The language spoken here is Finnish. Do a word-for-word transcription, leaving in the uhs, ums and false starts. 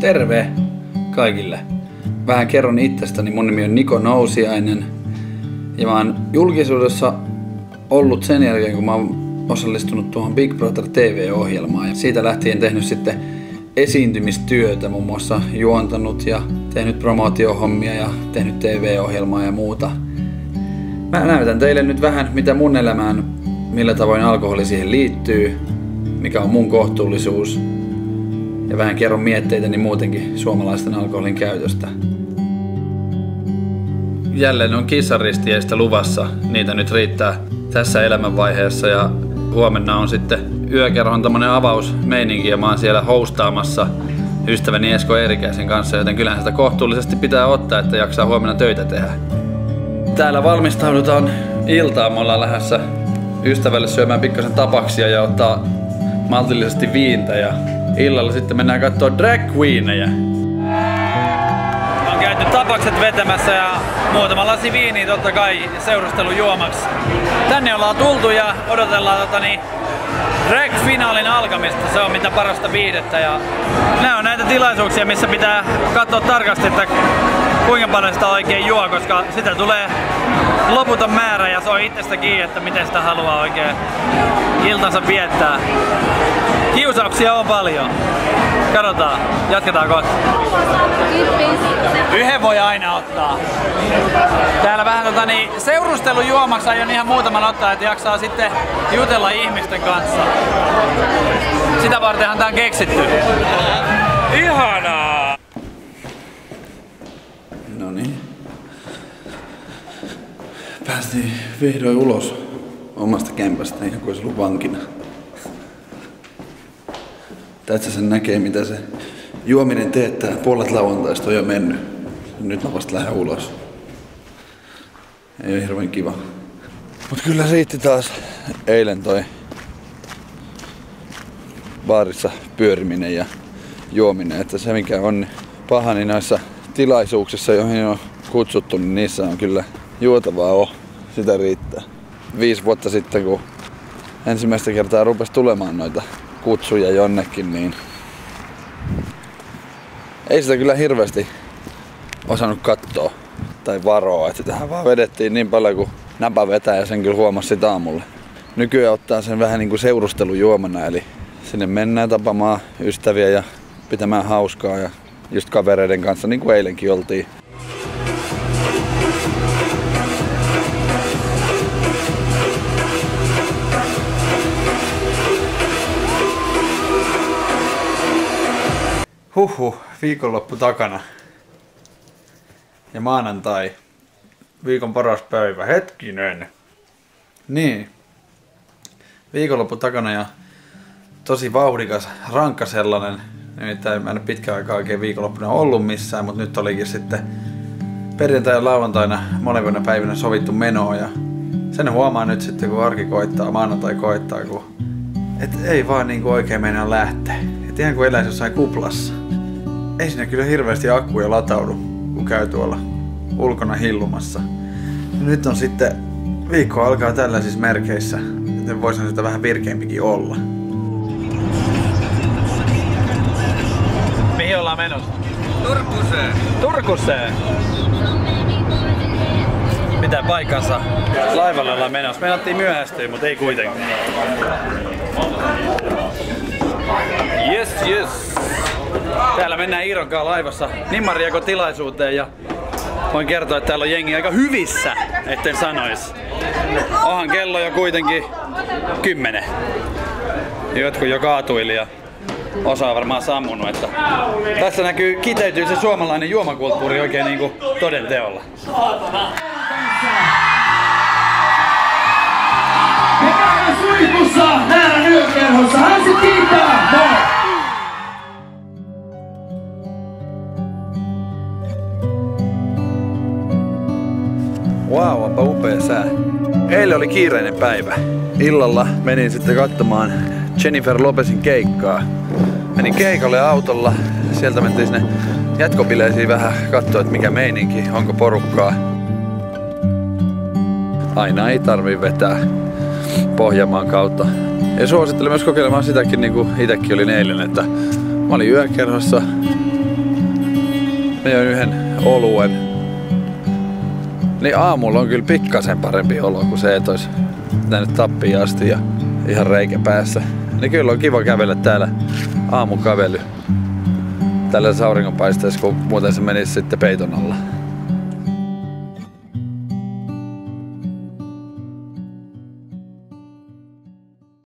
Terve kaikille! Vähän kerron itsestäni. Mun nimi on Niko Nousiainen. Ja mä oon julkisuudessa ollut sen jälkeen, kun mä oon osallistunut tuohon Big Brother T V-ohjelmaan. Ja siitä lähtien tehnyt sitten esiintymistyötä, muun muassa juontanut ja tehnyt promootiohommia ja tehnyt T V-ohjelmaa ja muuta. Mä näytän teille nyt vähän, mitä mun elämään, millä tavoin alkoholi siihen liittyy, mikä on mun kohtuullisuus. Ja vähän kerron mietteitäni muutenkin suomalaisten alkoholin käytöstä. Jälleen on kissaristieistä luvassa. Niitä nyt riittää tässä elämänvaiheessa ja huomenna on sitten yökerhon tämmönen avausmeininki ja mä oon siellä hostaamassa ystäväni Esko Eerikäisen kanssa, joten kyllähän sitä kohtuullisesti pitää ottaa, että jaksaa huomenna töitä tehdä. Täällä valmistaudutaan iltaan. Me ollaan lähdössä ystävälle syömään pikkasen tapaksia ja ottaa maltillisesti viintä ja illalla sitten mennään kattoo drag queeneja. On käyty tapakset vetämässä ja muutama lasi viiniä totta kai seurustelun juomaksi. Tänne ollaan tultu ja odotellaan totani drag-finaalin alkamista. Se on mitä parasta viihdettä ja nämä on näitä tilaisuuksia, missä pitää katsoa tarkasti, että kuinka paljon sitä oikein juo, koska sitä tulee loputon määrä ja se on itsestä kiinni, että miten sitä haluaa oikein iltansa viettää. Kiusauksia on paljon. Katsotaan, jatketaan kohta. Yhden voi aina ottaa. Täällä vähän tota, niin, seurustelun juomaksi aion ihan muutaman ottaa, että jaksaa sitten jutella ihmisten kanssa. Sitä vartenhan tää on keksitty. Ihanaa! No niin. Päästiin vihdoin ulos omasta kämpästä, ihan kuin olisi ollut vankina. Tästä sen näkee, mitä se juominen teettää. Puolet lauantaista on jo mennyt. Nyt mä vasta lähden ulos. Ei ole hirveän kiva. Mut kyllä riitti taas eilen toi baarissa pyöriminen ja juominen. Että se mikä on paha, niin noissa tilaisuuksissa, joihin on kutsuttu, niin niissä on kyllä juotavaa oh. Sitä riittää. Viisi vuotta sitten, kun ensimmäistä kertaa rupesi tulemaan noita kutsuja jonnekin, niin ei sitä kyllä hirveästi osannut katsoa tai varoa, että tähän vaan vedettiin niin paljon kuin napa vetää ja sen kyllä huomasi sitä aamulla. Nykyään ottaa sen vähän niin kuin seurustelujuomana, eli sinne mennään tapamaan ystäviä ja pitämään hauskaa ja just kavereiden kanssa niin kuin eilenkin oltiin. Huhhuh, viikonloppu takana. Ja maanantai. Viikon paras päivä. Hetkinen. Niin. Viikonloppu takana ja tosi vauhdikas, rankka sellainen. Nimittäin mä en ole pitkään aikaa oikein viikonloppuna ollut missään, mutta nyt olikin sitten perjantai ja lauantaina molempina päivinä sovittu menoa. Ja sen huomaa nyt sitten, kun arki koittaa, maanantai koittaa, kun et ei vaan niinku oikein meinaa lähteä. Et ihan kuin eläisi jossain kuplassa. Ei siinä kyllä hirveästi akkuja lataudu, kun käy tuolla ulkona hillumassa. Ja nyt on sitten, viikko alkaa tällaisissa merkeissä, joten voisihan sitä vähän virkeämpikin olla. Mihin ollaan menossa? Turkuseen. Turkuseen? Mitä paikassa? Laivalle ollaan menossa. Meinattiin myöhästyä, mutta ei kuitenkaan. Yes, yes. Täällä mennään Iiron kanssa laivassa Nimmariako tilaisuuteen ja voin kertoa, että täällä on jengi aika hyvissä, etten sanois. Onhan kello jo kuitenkin kymmenen. Jotkut jo kaatuili ja osa on varmaan sammunut, että tässä näkyy, kiteytyy se suomalainen juomakulttuuri oikein niinku toden teolla. Me käydään suihkussa Häärän yökerhossa. Hansi kiittää! Moi! Wow, onpa upea sää. Eilen oli kiireinen päivä. Illalla menin sitten katsomaan Jennifer Lopezin keikkaa. Menin keikalle autolla. Sieltä mentiin sinne jatkobileisiin vähän katsoa, että mikä meininki, onko porukkaa. Aina ei tarvii vetää Pohjanmaan kautta. Ja suosittelen myös kokeilemaan sitäkin, niin kuin itsekin olin eilen, että mä olin yökerhossa, Mä join yhden oluen. Niin aamulla on kyllä pikkasen parempi olo, kun se et ois pitänyt tappiin asti ja ihan reikä päässä. Niin kyllä on kiva kävellä täällä aamukävely tällä auringonpaisteessa, kun muuten se menisi sitten peiton alla.